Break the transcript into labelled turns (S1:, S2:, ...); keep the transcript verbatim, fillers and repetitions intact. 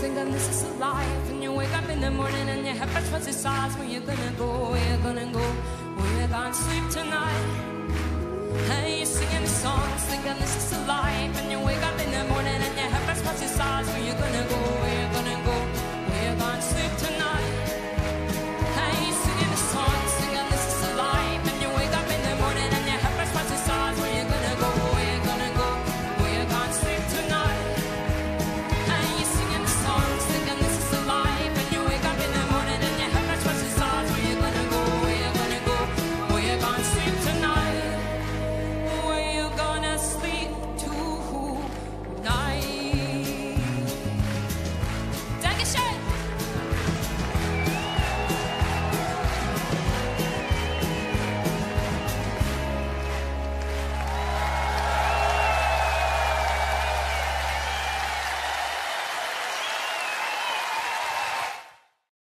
S1: thinking this is a life, and you wake up in the morning and your head first was decides where you're gonna go, where you're gonna go, where you're gonna sleep tonight. Hey, you're singing songs, thinking this is a life, and you wake up in the morning and your